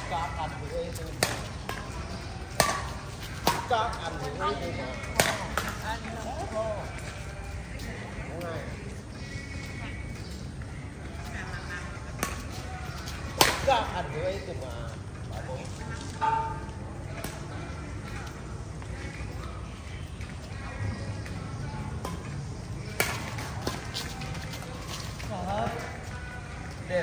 Các anh hữu ý tôi mà. Các anh hữu ý tôi mà. Anh không có. Đúng rồi. Các anh hữu ý tôi mà. Đẹp.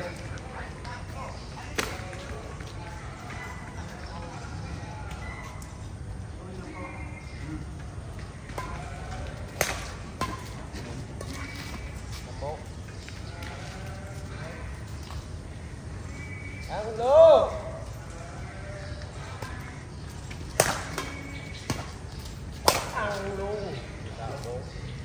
Ăn luôn. Ăn luôn. Đào bốn.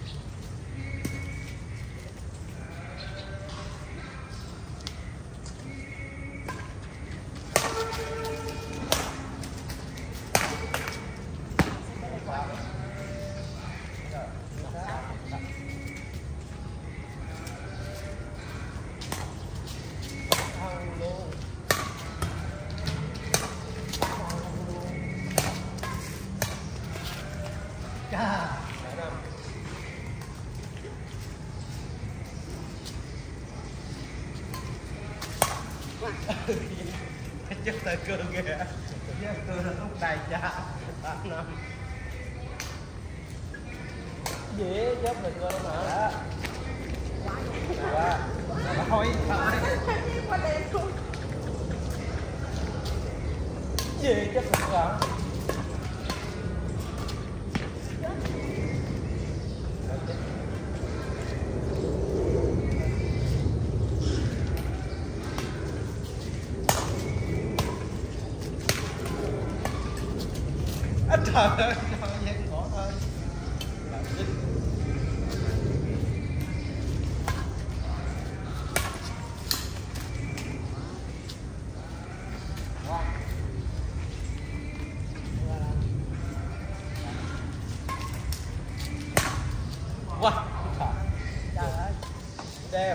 Chất tay cơ kìa. Chất cơ là lúc này cha 8 năm. Dễ chất tay cơ đó mà. Thôi dễ chất tay cơ. Trời ơi, gian ngõ thôi. Wow, trời ơi, đẹp.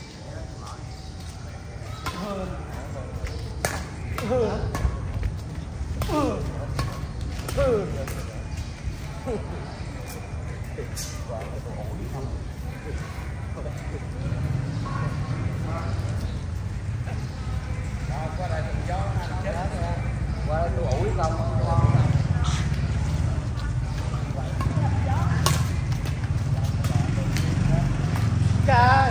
Qua đây thằng gió chết nha. Qua đây tôi ủi không. Trời.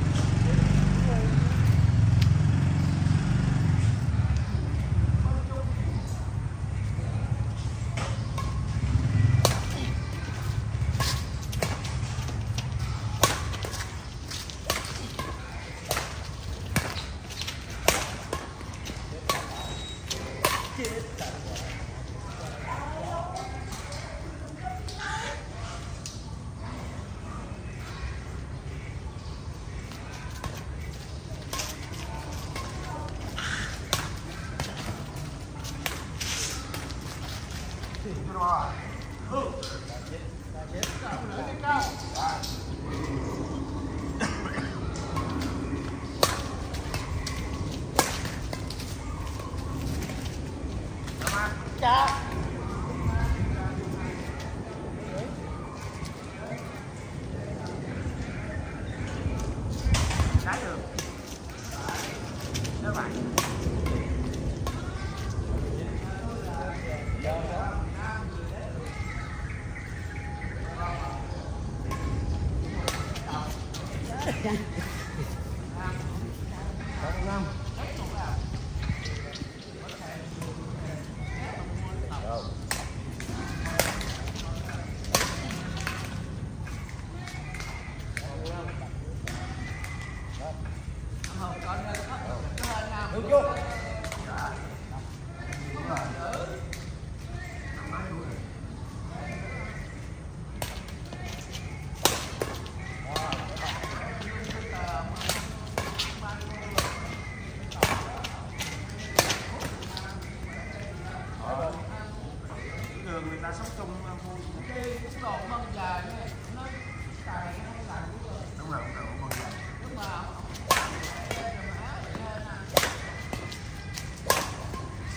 Người ta sống chung cái đồ mâm dài nó cài không làm đúng rồi mâm dài nhưng mà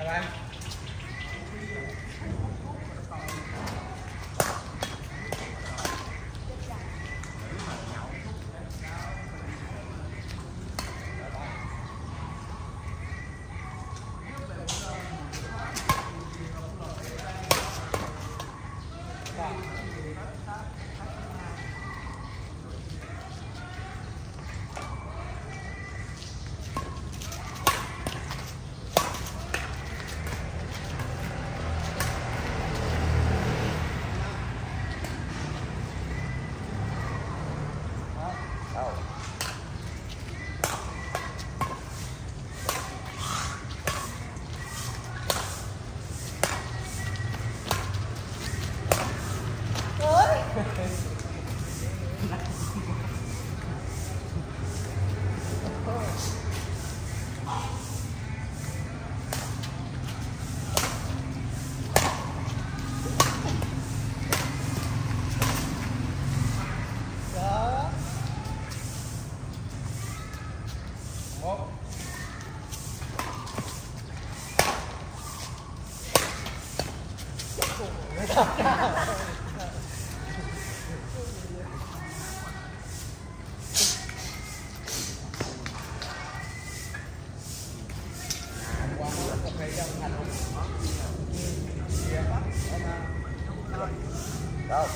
Đâu.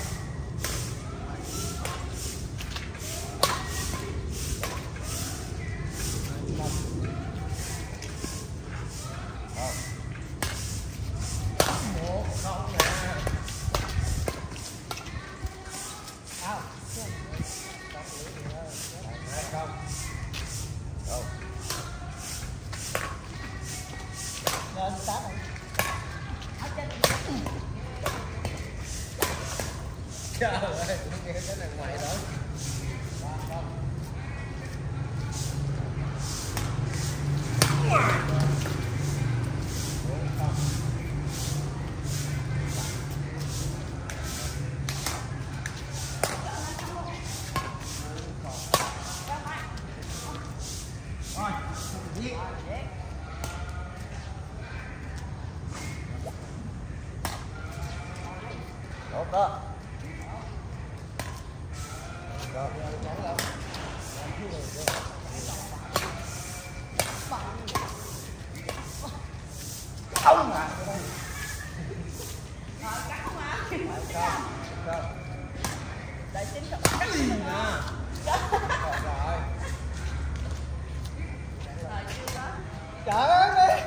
Trời ơi, nghe cái này ngoài đó. Rồi, giết. Tốt đó. Không mà. Để chính thức. Cái gì nè. Rồi. Trời ơi.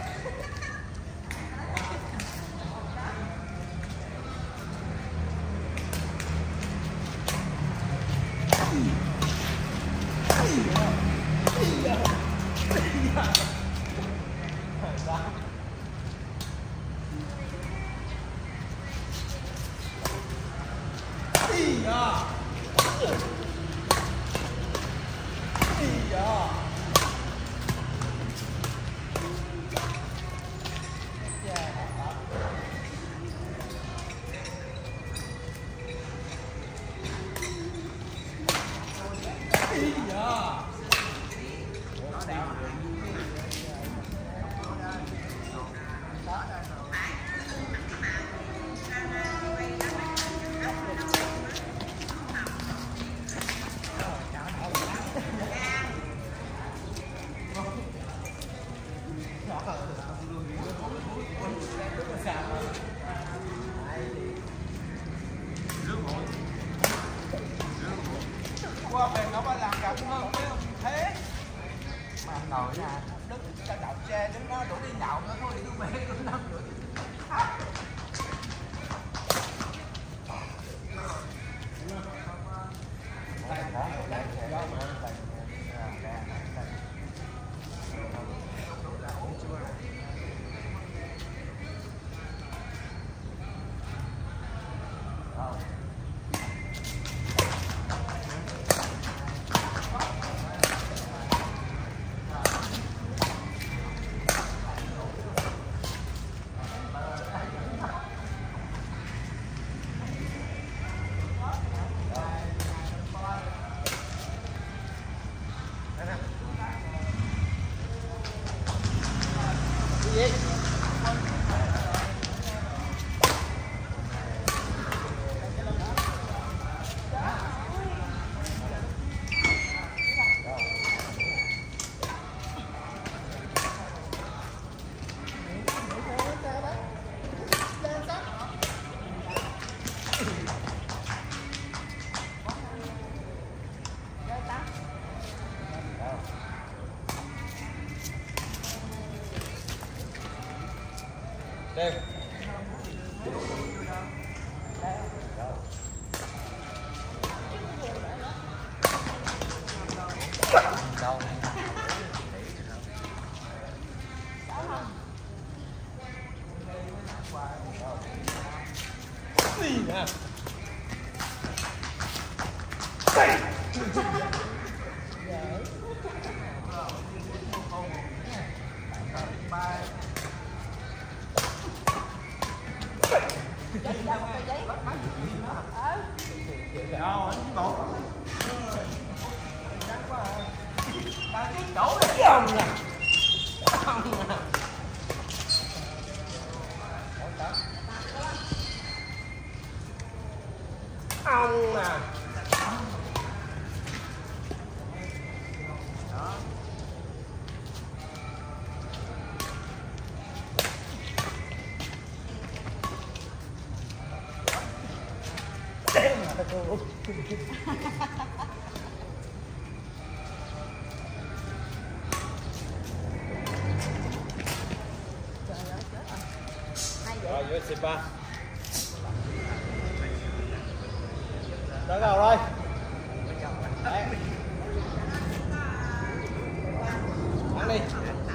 Qua về nó ba làm gặp hơn thế mà ngồi nha đứng cho đậu xe đứng đó đủ đi nhậu nữa thôi đi về cũng 5 rưỡi. Gì? Đây. Đâu? Gì nè? Ông à. Rồi, vô xịp ba. Tới đầu rồi. Đấy. Ăn đi.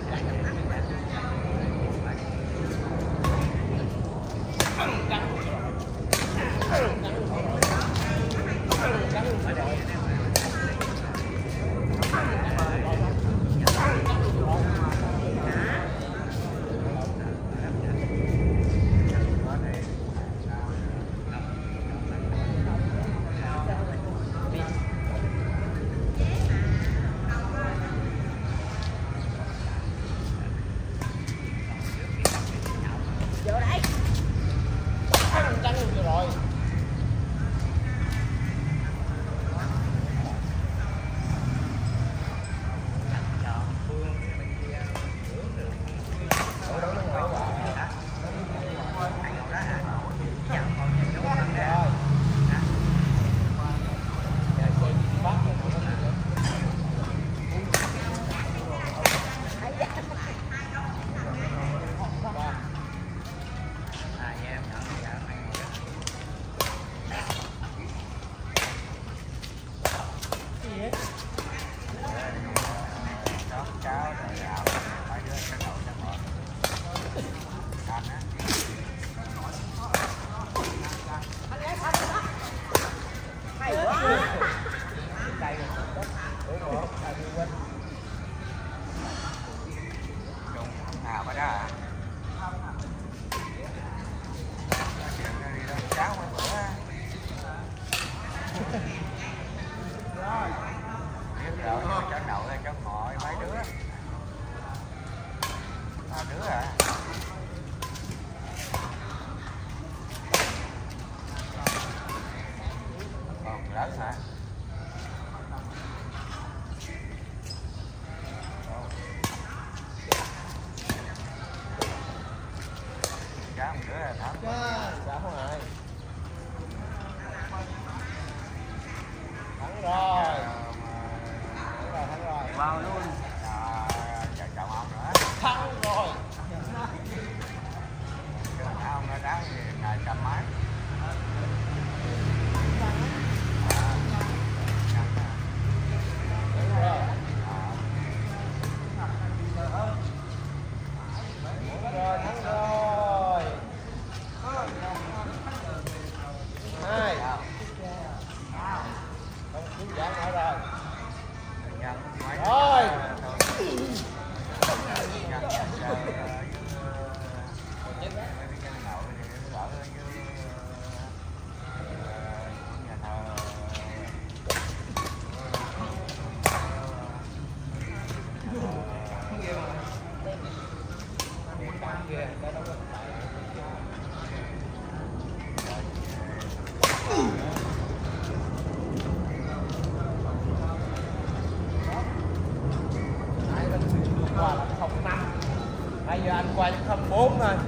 Bây giờ anh qua cho 04 thôi.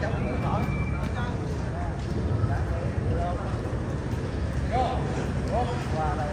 Qua đây.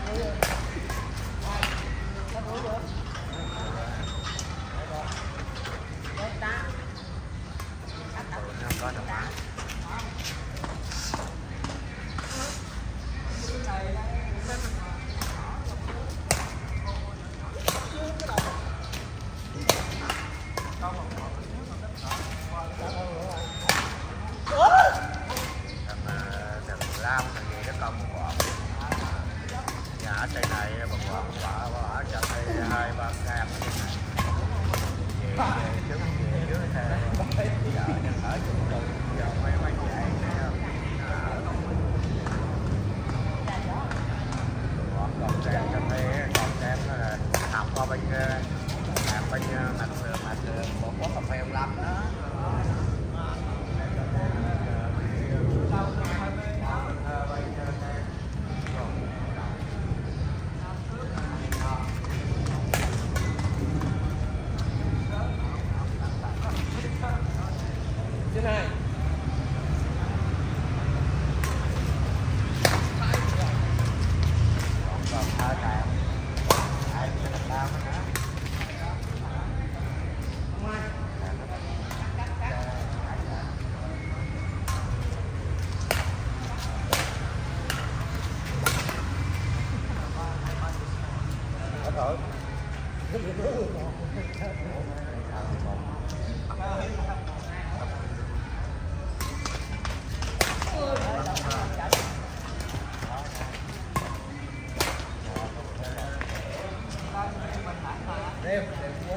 có đồng bạc. Thằng Lam thằng gì nó công quả nhà ở trên này bằng quả giờ đây 2-3 can ở trên này về trước về dưới xe giờ ở chung cư giờ mấy dạy còn đèn cà phê còn đèn là học qua bên mặt một quán cà phê ông Lâm đó. Trên này còn hai cạn hai cái bao nữa thở đêm